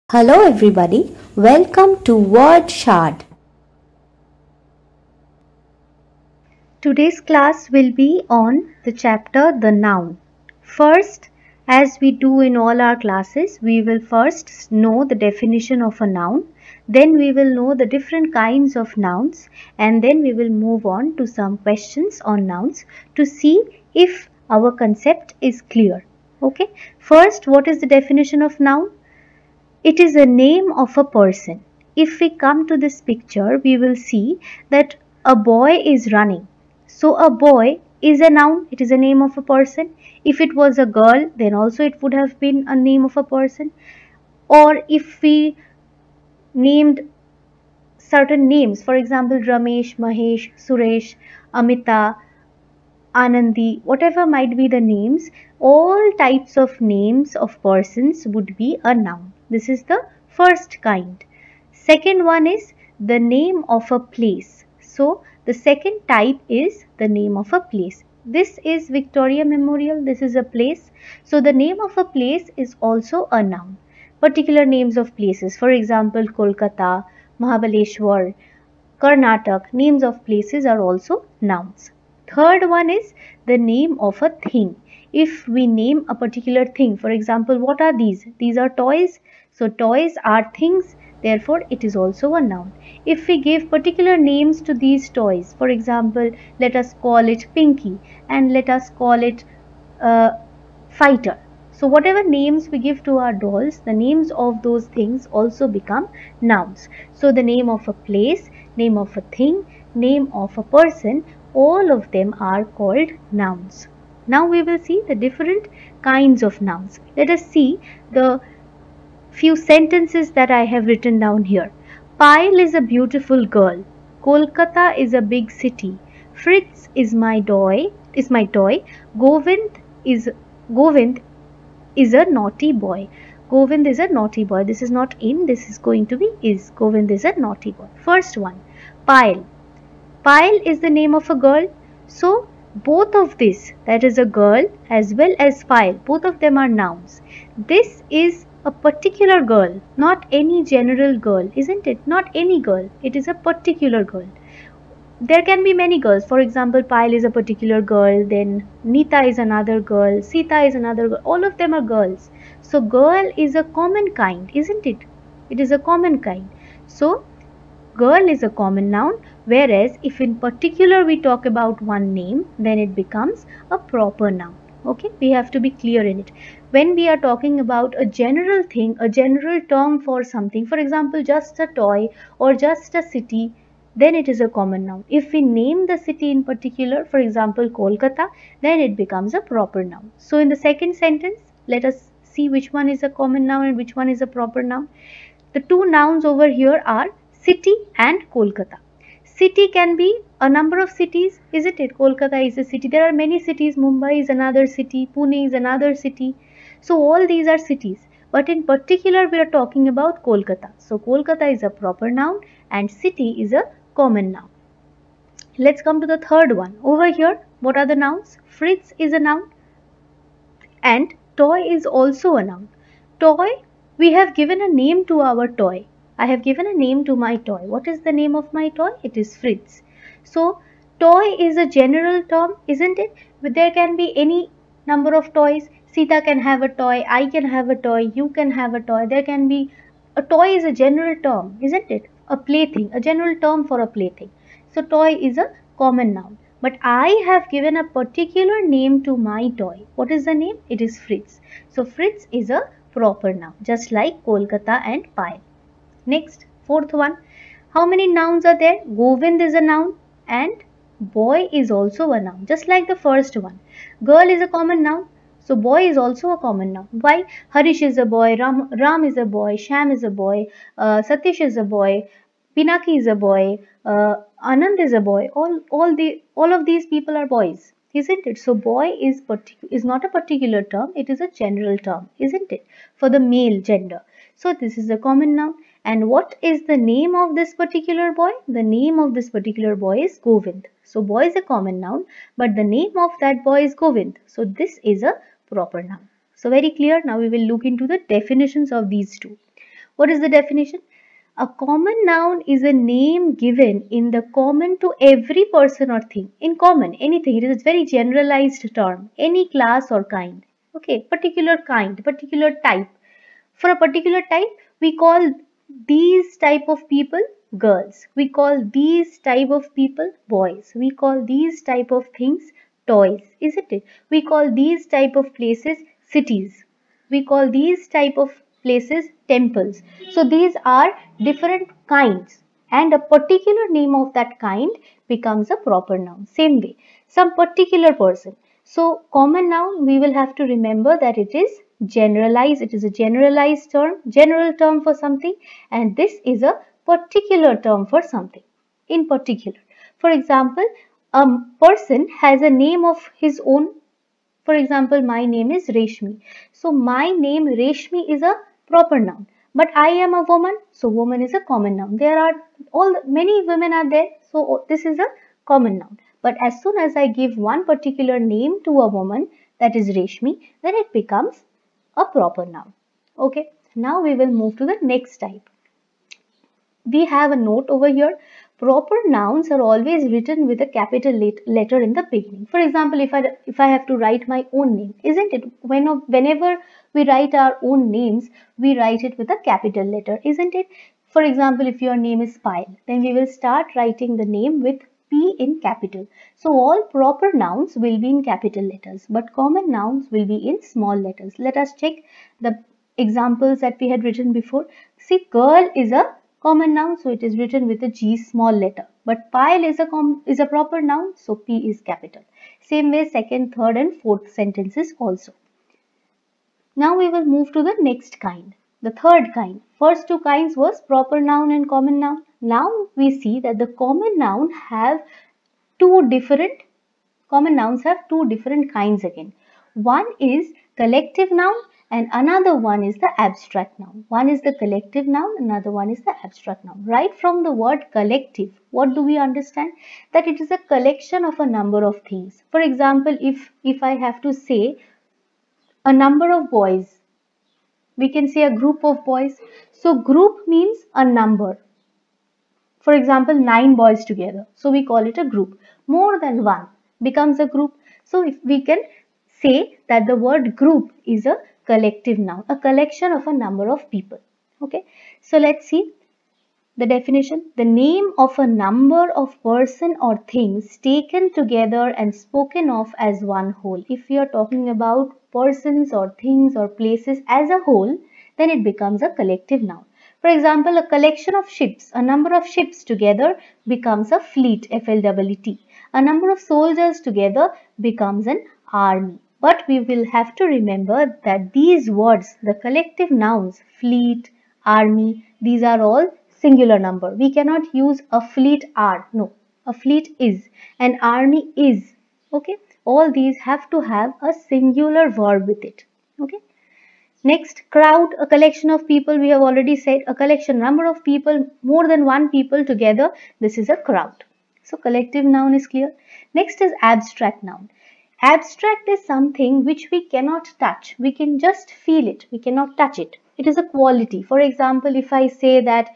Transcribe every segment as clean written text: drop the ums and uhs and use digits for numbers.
Hello everybody, welcome to Word Shard. Today's class will be on the chapter The Noun. First, as we do in all our classes, we will first know the definition of a noun, then we will know the different kinds of nouns, and then we will move on to some questions on nouns to see if our concept is clear. Okay, first, what is the definition of noun? It is a name of a person. If we come to this picture, we will see that a boy is running. So a boy is a noun, it is a name of a person. If it was a girl, then also it would have been a name of a person. Or if we named certain names, for example, Ramesh, Mahesh, Suresh, Amita, Anandi, whatever might be the names, all types of names of persons would be a noun. This is the first kind. Second one is the name of a place. So the second type is the name of a place. This is Victoria Memorial. This is a place. So the name of a place is also a noun. Particular names of places, for example, Kolkata, Mahabaleshwar, Karnataka, names of places are also nouns. Third one is the name of a thing. If we name a particular thing, for example, what are these? These are toys. So toys are things, therefore it is also a noun. If we give particular names to these toys, for example, let us call it Pinky and let us call it fighter. So whatever names we give to our dolls, the names of those things also become nouns. So the name of a place, name of a thing, name of a person, all of them are called nouns. Now we will see the different kinds of nouns. Let us see the few sentences that I have written down here. Payal is a beautiful girl. Kolkata is a big city. Fritz is my toy. Govind is a naughty boy. Govind is a naughty boy. This is not in, this is going to be is. Govind is a naughty boy. First one, Payal. Payal is the name of a girl. So both of this, that is a girl as well as Payal, both of them are nouns. This is a particular girl, not any general girl, isn't it? Not any girl. It is a particular girl. There can be many girls. For example, Payal is a particular girl, then Nita is another girl, Sita is another girl. All of them are girls. So girl is a common kind, isn't it? It is a common kind. So girl is a common noun, whereas if in particular we talk about one name, then it becomes a proper noun. Okay, we have to be clear in it. When we are talking about a general thing, a general term for something, for example, just a toy or just a city, then it is a common noun. If we name the city in particular, for example, Kolkata, then it becomes a proper noun. So in the second sentence, let us see which one is a common noun and which one is a proper noun. The two nouns over here are city and Kolkata. City can be a number of cities, isn't it? Kolkata is a city. There are many cities. Mumbai is another city. Pune is another city. So all these are cities. But in particular, we are talking about Kolkata. So Kolkata is a proper noun and city is a common noun. Let's come to the third one. Over here, what are the nouns? Fritz is a noun and toy is also a noun. Toy, we have given a name to our toy. I have given a name to my toy. What is the name of my toy? It is Fritz. So, toy is a general term, isn't it? But there can be any number of toys. Sita can have a toy, I can have a toy, you can have a toy. There can be a toy is a general term, isn't it? A plaything, a general term for a plaything. So, toy is a common noun. But I have given a particular name to my toy. What is the name? It is Fritz. So Fritz is a proper noun, just like Kolkata and Payal. Next, fourth one. How many nouns are there? Govind is a noun and boy is also a noun, just like the first one. Girl is a common noun. So boy is also a common noun. Why? Harish is a boy, Ram is a boy, Sham is a boy, Satish is a boy, Pinaki is a boy, Anand is a boy. All of these people are boys, isn't it? So boy is not a particular term; it is a general term, isn't it? For the male gender. So this is a common noun. And what is the name of this particular boy? The name of this particular boy is Govind. So boy is a common noun, but the name of that boy is Govind. So this is a proper noun. So very clear. Now we will look into the definitions of these two. What is the definition? A common noun is a name given in the common to every person or thing. In common, anything. It is a very generalized term. Any class or kind. Okay, particular kind, particular type. For a particular type, we call these type of people girls. We call these type of people boys. We call these type of things toys, isn't it? We call these type of places cities. We call these type of places temples. So these are different kinds, and a particular name of that kind becomes a proper noun. Same way, some particular person. So common noun, we will have to remember that it is generalized. It is a generalized term, general term for something, and this is a particular term for something in particular. For example, a person has a name of his own. For example, my name is Reshmi. So my name Reshmi is a proper noun. But I am a woman, so woman is a common noun. There are many women are there, so this is a common noun. But as soon as I give one particular name to a woman, that is Reshmi, then it becomes a proper noun. Okay. Now we will move to the next type. We have a note over here. Proper nouns are always written with a capital letter in the beginning. For example, if I have to write my own name, isn't it? Whenever we write our own names, we write it with a capital letter, isn't it? For example, if your name is Payal, then we will start writing the name with P in capital. So all proper nouns will be in capital letters, but common nouns will be in small letters. Let us check the examples that we had written before. See, girl is a common noun, so it is written with a G small letter. But Payal is a proper noun, so P is capital. Same way, second, third and fourth sentences also. Now we will move to the next kind, the third kind. First two kinds was proper noun and common noun. Now we see that the common nouns have two different kinds again. One is collective noun and another one is the abstract noun. One is the collective noun, another one is the abstract noun. Right from the word collective, what do we understand? That it is a collection of a number of things. For example, if I have to say a number of boys, we can say a group of boys. So group means a number. For example, 9 boys together. So we call it a group. More than one becomes a group. So if we can say that the word group is a collective noun, a collection of a number of people. Okay. So let's see the definition. The name of a number of person or things taken together and spoken of as one whole. If we are talking about persons or things or places as a whole, then it becomes a collective noun. For example, a collection of ships, a number of ships together becomes a fleet, F-L-E-T. A number of soldiers together becomes an army. But we will have to remember that these words, the collective nouns, fleet, army, these are all singular number. We cannot use a fleet are. No, a fleet is, an army is. Okay, all these have to have a singular verb with it. Okay. Next, crowd, a collection of people. We have already said a collection, number of people, more than one people together. This is a crowd. So collective noun is clear. Next is abstract noun. Abstract is something which we cannot touch. We can just feel it. We cannot touch it. It is a quality. For example, if I say that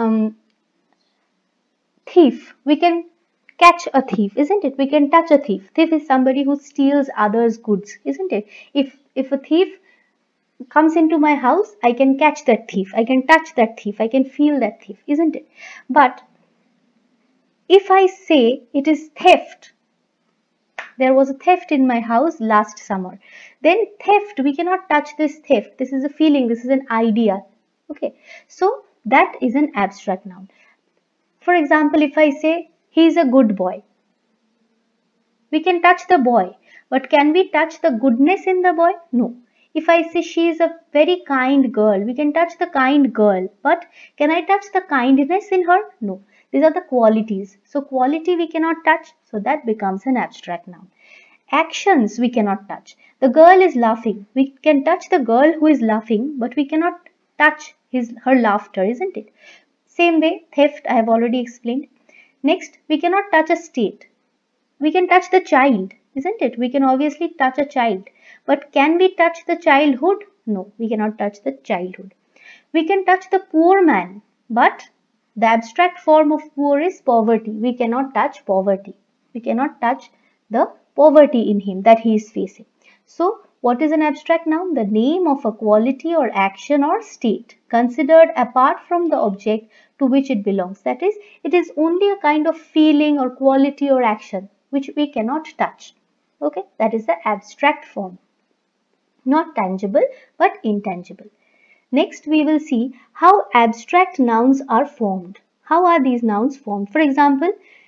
thief, we can catch a thief, isn't it? We can touch a thief. Thief is somebody who steals others' goods, isn't it? If a thief comes into my house, I can catch that thief, I can touch that thief, I can feel that thief, isn't it? But if I say it is theft, there was a theft in my house last summer, then theft, we cannot touch this theft. This is a feeling, this is an idea. Okay, so that is an abstract noun. For example, if I say he is a good boy, we can touch the boy, but can we touch the goodness in the boy? No. If I say she is a very kind girl, we can touch the kind girl, but can I touch the kindness in her? No. These are the qualities. So quality we cannot touch, so that becomes an abstract noun. Actions we cannot touch. The girl is laughing. We can touch the girl who is laughing, but we cannot touch her laughter, isn't it? Same way, theft I have already explained. Next, we cannot touch a state. We can touch the child, isn't it? We can obviously touch a child. But can we touch the childhood? No, we cannot touch the childhood. We can touch the poor man, but the abstract form of poor is poverty. We cannot touch poverty. We cannot touch the poverty in him that he is facing. So, what is an abstract noun? The name of a quality or action or state considered apart from the object to which it belongs. That is, it is only a kind of feeling or quality or action which we cannot touch. Okay, that is the abstract form. Not tangible but intangible. Next, we will see how abstract nouns are formed. How are these nouns formed? For example,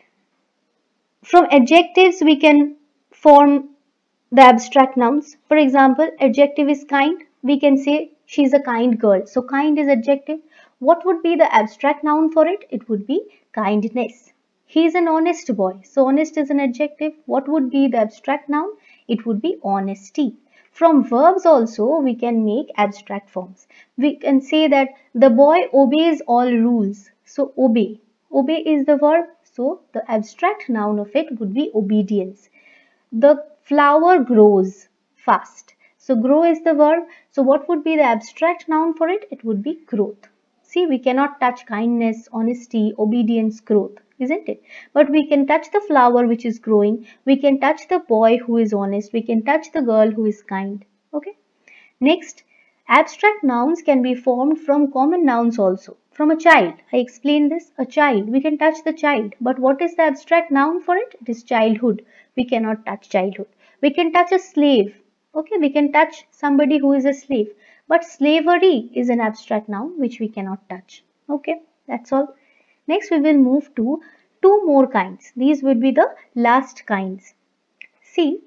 from adjectives we can form the abstract nouns. For example, adjective is kind. We can say she's a kind girl. So kind is adjective. What would be the abstract noun for it? It would be kindness. He is an honest boy. So honest is an adjective. What would be the abstract noun? It would be honesty. From verbs also we can make abstract forms. We can say that the boy obeys all rules. So obey. Obey is the verb. So the abstract noun of it would be obedience. The flower grows fast. So grow is the verb. So what would be the abstract noun for it? It would be growth. See, we cannot touch kindness, honesty, obedience, growth, isn't it? But we can touch the flower which is growing. We can touch the boy who is honest. We can touch the girl who is kind. Okay. Next, abstract nouns can be formed from common nouns also. From a child, I explained this, a child, we can touch the child. But what is the abstract noun for it? It is childhood. We cannot touch childhood. We can touch a slave. Okay, we can touch somebody who is a slave. But slavery is an abstract noun which we cannot touch. Okay, that's all. Next, we will move to two more kinds. These would be the last kinds. See,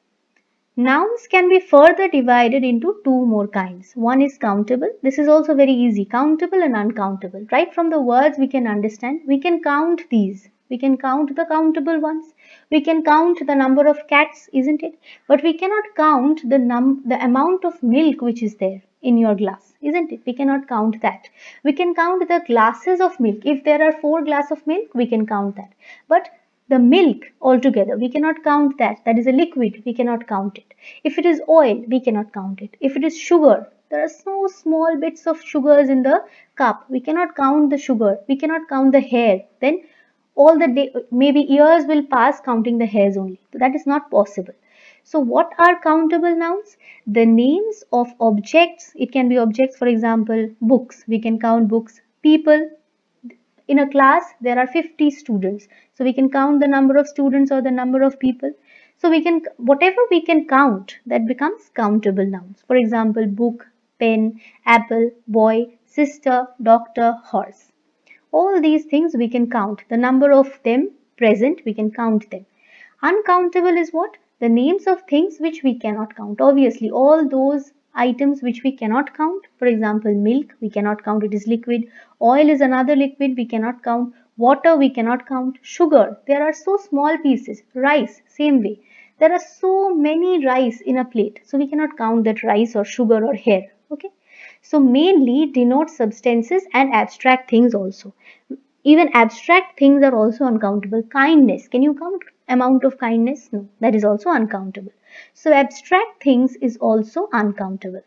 nouns can be further divided into two more kinds. One is countable. This is also very easy. Countable and uncountable. Right from the words we can understand. We can count these. We can count the countable ones. We can count the number of cats, isn't it? But we cannot count the amount of milk which is there in your glass, isn't it? We cannot count that. We can count the glasses of milk. If there are 4 glasses of milk, we can count that. But the milk altogether, we cannot count that. That is a liquid. We cannot count it. If it is oil, we cannot count it. If it is sugar, there are so small bits of sugars in the cup. We cannot count the sugar. We cannot count the hair. Then all the day, maybe years will pass counting the hairs only. So that is not possible. So what are countable nouns? The names of objects. It can be objects, for example, books. We can count books. People. In a class, there are 50 students. So we can count the number of students or the number of people. So we can, whatever we can count, that becomes countable nouns. For example, book, pen, apple, boy, sister, doctor, horse. All these things we can count. The number of them present, we can count them. Uncountable is what? The names of things which we cannot count. Obviously, all those items which we cannot count. For example, milk, we cannot count, it is liquid. Oil is another liquid, we cannot count. Water, we cannot count. Sugar, there are so small pieces. Rice, same way. There are so many rice in a plate. So we cannot count that rice or sugar or hair. Okay. So mainly denote substances and abstract things also. Even abstract things are also uncountable. Kindness, can you count amount of kindness? No, that is also uncountable. So abstract things is also uncountable.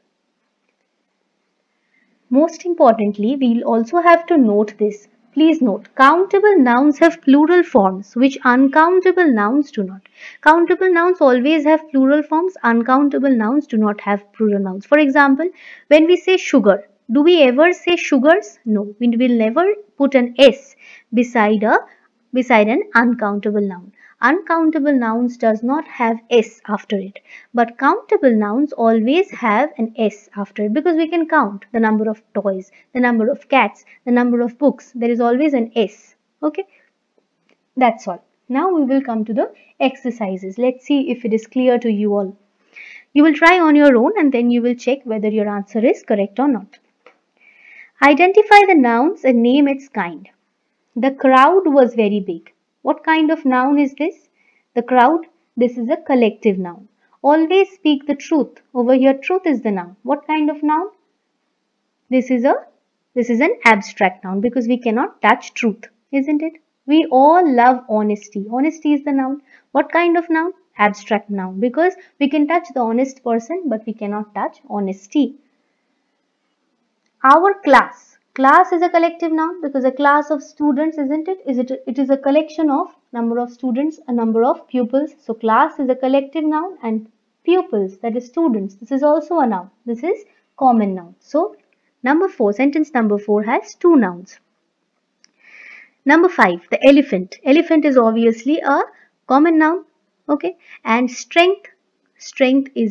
Most importantly, we'll also have to note this. Please note, countable nouns have plural forms which uncountable nouns do not. Countable nouns always have plural forms, uncountable nouns do not have plural nouns. For example, when we say sugar, do we ever say sugars? No, we will never put an S beside an uncountable noun. Uncountable nouns does not have S after it, but countable nouns always have an S after it because we can count the number of toys, the number of cats, the number of books. There is always an S. Okay, that's all. Now we will come to the exercises. Let's see if it is clear to you all. You will try on your own and then you will check whether your answer is correct or not. Identify the nouns and name its kind. The crowd was very big. What kind of noun is this? The crowd. This is a collective noun. Always speak the truth. Over here, truth is the noun. What kind of noun? This is an abstract noun because we cannot touch truth, isn't it? We all love honesty. Honesty is the noun. What kind of noun? Abstract noun because we can touch the honest person but we cannot touch honesty. Our class. Class is a collective noun because a class of students, isn't it? It is a collection of number of students, a number of pupils. So class is a collective noun and pupils, that is students, this is also a noun. This is common noun. So number 4, sentence number 4 has 2 nouns. Number 5, the elephant. Elephant is obviously a common noun. Okay. And strength. Strength is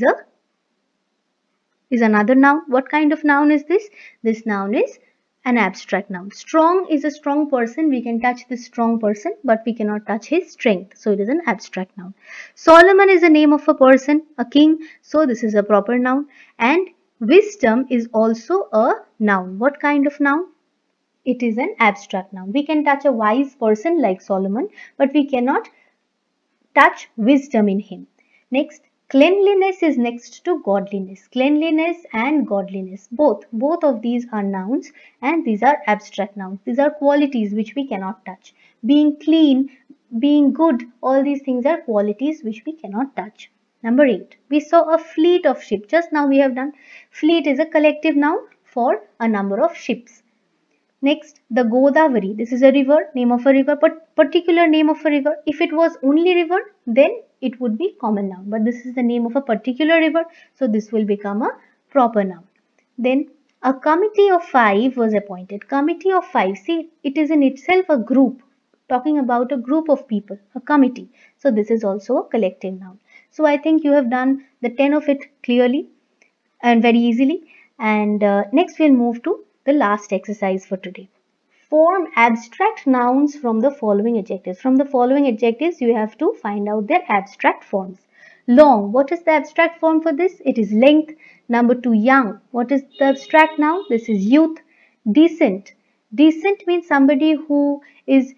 another noun. What kind of noun is this? This noun is an abstract noun. Strong is a strong person. We can touch this strong person, but we cannot touch his strength. So it is an abstract noun. Solomon is the name of a person, a king. So this is a proper noun. And wisdom is also a noun. What kind of noun? It is an abstract noun. We can touch a wise person like Solomon, but we cannot touch wisdom in him. Next, cleanliness is next to godliness. Cleanliness and godliness, both of these are nouns, and these are abstract nouns. These are qualities which we cannot touch. Being clean, being good, all these things are qualities which we cannot touch. Number 8, we saw a fleet of ships. Just now we have done. Fleet is a collective noun for a number of ships. Next, the Godavari. This is a river, name of a river, but particular name of a river. If it was only river, then it would be common noun. But this is the name of a particular river, so this will become a proper noun. Then a committee of 5 was appointed. Committee of 5. See, it is in itself a group. Talking about a group of people, a committee. So this is also a collective noun. So I think you have done the 10 of it clearly and very easily. And next we'll move to the last exercise for today. Form abstract nouns from the following adjectives. From the following adjectives, you have to find out their abstract forms. Long. What is the abstract form for this? It is length. Number 2, young. What is the abstract noun? This is youth. Decent. Decent means somebody who is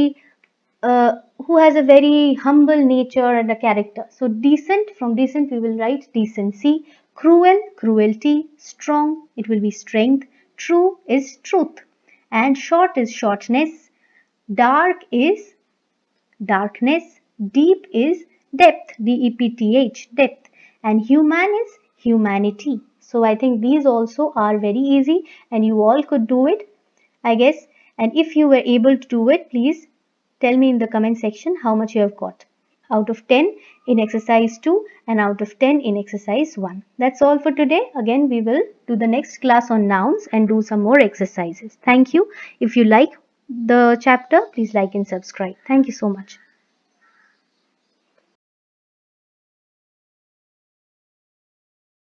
who has a very humble nature and a character. So decent, from decent we will write decency. Cruel, cruelty. Strong, it will be strength. True is truth, and short is shortness. Dark is darkness. Deep is depth, D-E-P-T-H, depth, and human is humanity. So I think these also are very easy and you all could do it, I guess. And if you were able to do it, please tell me in the comment section how much you have got out of 10 in exercise 2 and out of 10 in exercise 1. That's all for today. Again, we will do the next class on nouns and do some more exercises. Thank you. If you like the chapter, please like and subscribe. Thank you so much.